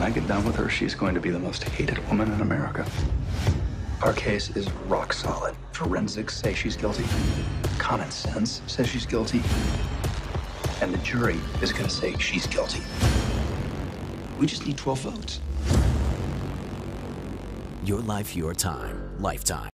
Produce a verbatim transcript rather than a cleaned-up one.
When I get done with her, she's going to be the most hated woman in America. Our case is rock solid. Forensics say she's guilty. Common sense says she's guilty. And the jury is going to say she's guilty. We just need twelve votes. Your life, your time. Lifetime.